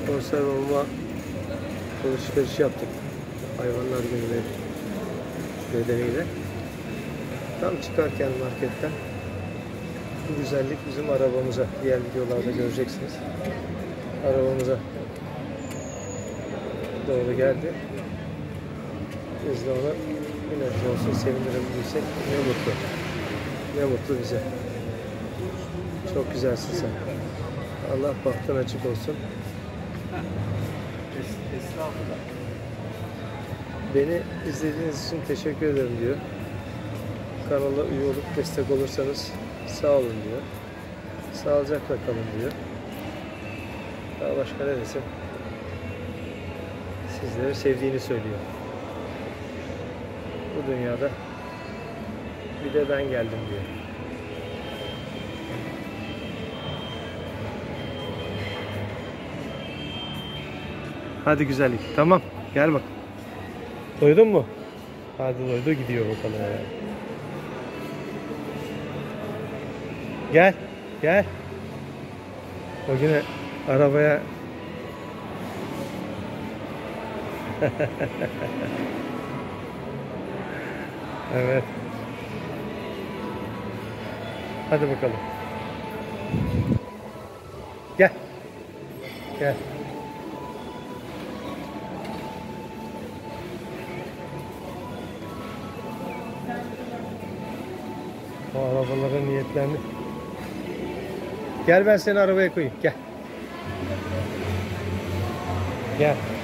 konserve olma alışveriş yaptık. Hayvanlar günü nedeniyle. Tam çıkarken marketten bu güzellik bizim arabamıza, diğer videolarda göreceksiniz. Arabamıza doğru geldi. Biz de ona bir nebze olsun sevindirebilirsek ne mutlu. Ne mutlu bize. Çok güzelsin sen. Allah bahtın açık olsun. Beni izlediğiniz için teşekkür ederim diyor. Kanala üye olup destek olursanız sağ olun diyor. Sağlıcakla kalın diyor. Daha başka ne desem? Sizleri sevdiğini söylüyor. Bu dünyada bir de ben geldim diyor. Hadi güzellik. Tamam. Gel bak. Doydun mu? Hadi doydu, gidiyor bakalım. Gel. Gel. O yine arabaya evet. Hadi bakalım. Gel. Gel. O arabaların niyetlerini. Gel ben seni arabaya koyayım. Gel. Gel.